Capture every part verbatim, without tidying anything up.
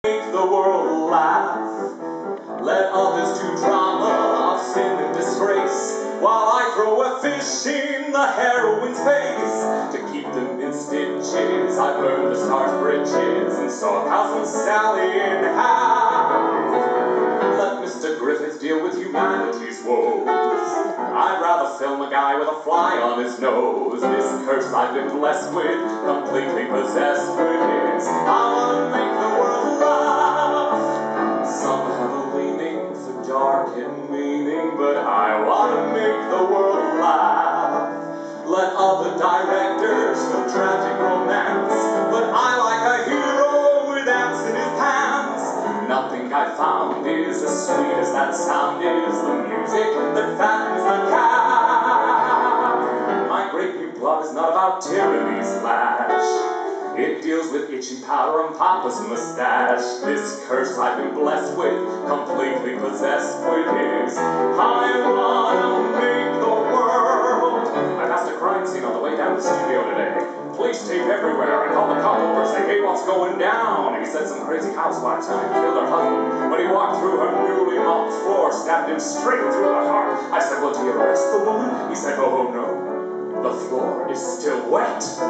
make the world laugh. Let others do drama of sin and disgrace, while I throw a fish in the heroine's face. To keep them in stitches, I burned the star's bridges and saw Cousin Sally in half. Let Mister Griffith deal with humanity's woes. I'd rather film a guy with a fly on his nose. This curse I've been blessed with, completely possessed with, is I want to make the world laugh. Some have a leaning for dark and meaning, but I want to make the world laugh. Let other directors do tragic romance, but I like a hero with ants in his pants. Nothing I found is as sweet as that sound is, the music that fattens the calf. My great new plot is not about tyranny's lash. It deals with itching powder and Papa's mustache. This curse I've been blessed with, completely possessed with, is I wanna make the world. I passed a crime scene on the way down to the studio today. Police tape everywhere. I called the cop over and say, hey, what's going down? He said some crazy housewife tried to kill her husband. When he walked through her newly mopped floor, stabbed him straight through the heart. I said, well, do you arrest the woman? He said, oh, no. The floor is still wet. So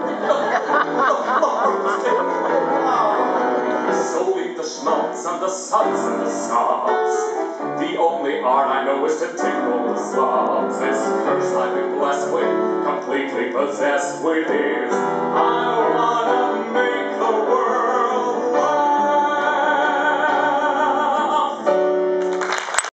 leave the schmaltz and the suds and the snobs. The only art I know is to tickle the slobs. This curse I've been blessed with, completely possessed with, is I wanna make the world